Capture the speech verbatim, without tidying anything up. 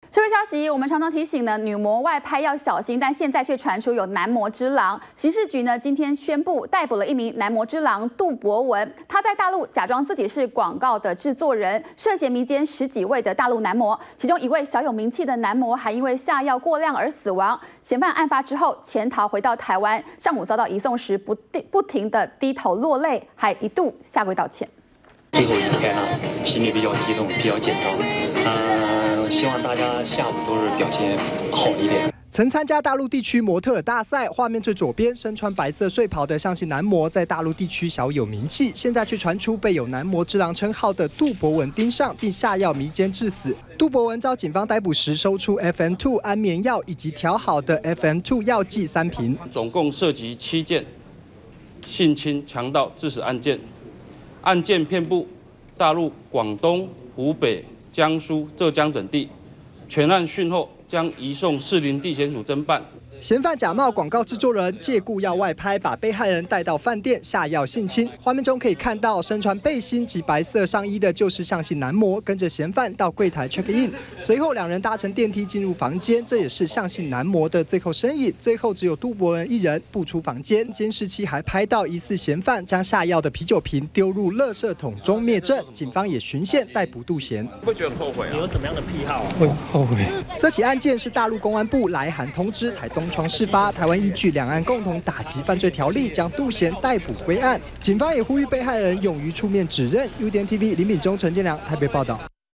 社会消息，我们常常提醒呢，女模外拍要小心，但现在却传出有男模之狼。刑事局呢今天宣布逮捕了一名男模之狼杜博文，他在大陆假装自己是广告的制作人，涉嫌迷奸十几位的大陆男模，其中一位小有名气的男模还因为下药过量而死亡。嫌犯案发之后潜逃回到台湾，上午遭到移送时不不停的低头落泪，还一度下跪道歉。 最后一天啊，心里比较激动，比较紧张。呃，希望大家下午都是表现好一点。 曾参加大陆地区模特儿大赛，画面最左边身穿白色睡袍的像是男模，在大陆地区小有名气，现在却传出被有男模之狼称号的杜博文盯上，并下药迷奸致死。杜博文遭警方逮捕时，搜出 F M 二 安眠药以及调好的 F M 二 药剂三瓶， 总共涉及七件性侵、强盗致死案件。案件遍布大陆、广东、湖北、江苏、浙江等地，全案讯后将移送士林地检署侦办。 嫌犯假冒广告制作人，借故要外拍，把被害人带到饭店下药性侵。画面中可以看到，身穿背心及白色上衣的就是向姓男模，跟着嫌犯到柜台 check in， 随后两人搭乘电梯进入房间，这也是向姓男模的最后身影。最后只有杜博文一人步出房间，监视器还拍到疑似嫌犯将下药的啤酒瓶丢入垃圾桶中灭证。警方也循线逮捕杜嫌。 会觉得很后悔啊？你有什么样的癖好啊？ 会后悔。这起案件是大陆公安部来函通知台东窗事发，台湾依据两岸共同打击犯罪条例，将杜嫌逮捕归案。警方也呼吁被害人勇于出面指认。U D N T V 林秉忠、陈建良台北报道。